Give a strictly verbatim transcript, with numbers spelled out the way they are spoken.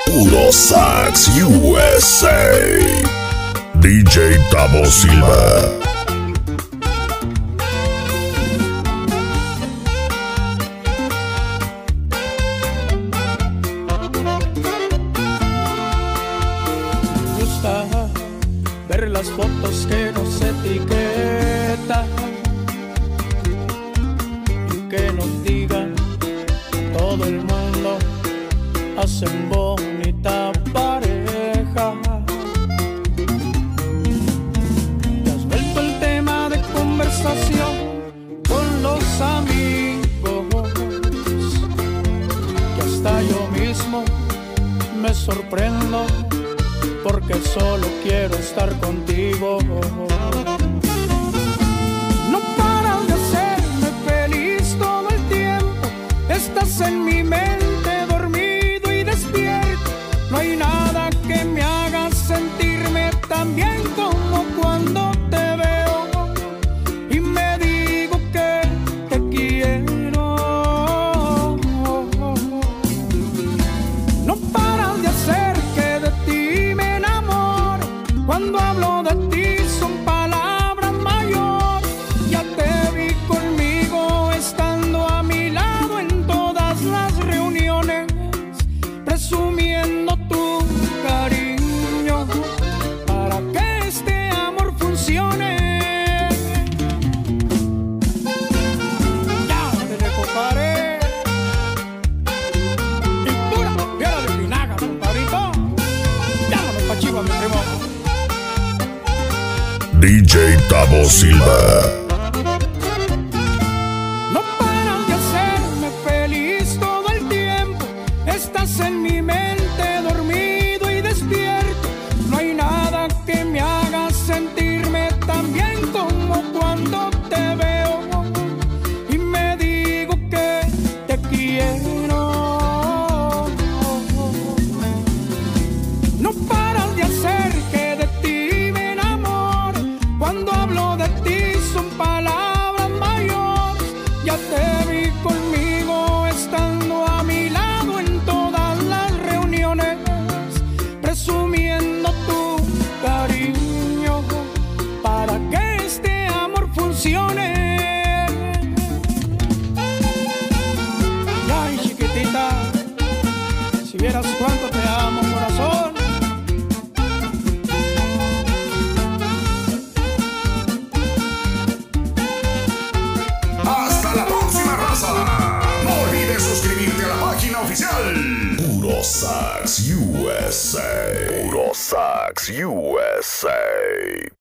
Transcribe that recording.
Puro Sax U S A. D J Tavo Silva. Ver las fotos que nos etiquetan y que nos digan todo el mundo hacen bonita pareja. Te has vuelto el tema de conversación con los amigos, que hasta yo mismo me sorprendo porque solo quiero estar contigo. No paras de hacerme feliz todo el tiempo. Estás en mi mente, dormido y despierto. No hay nada que me haga sentirme tan bien como cuando te veo y me digo que te quiero. No paras de hacer que de ti me enamoro. Cuando hablo de ti son palabras mayores. Ya te vi conmigo estando a mi lado en todas las reuniones, presumiendo tu cariño para que este amor funcione. Ya te recomparé y pura piedra de vinagre, compadrito. Llámame pa' chivo a mi primo D J Tavo Silva. No paras de hacerme feliz todo el tiempo. Estás en mi mente, dormido y despierto. No hay nada que me haga sentirme tan bien como cuando te veo y me digo que te quiero. No paras de hacer que de ti me enamore. Cuando hablo de ti son palabras mayores. Ya te vi conmigo estando a mi lado en todas las reuniones, presumiendo tu cariño para que este amor funcione. Ay, chiquitita, si vieras cuánto te amo, corazón. Hasta la próxima, raza. No olvides suscribirte a la página oficial. Puro Sax U S A. Puro Sax U S A.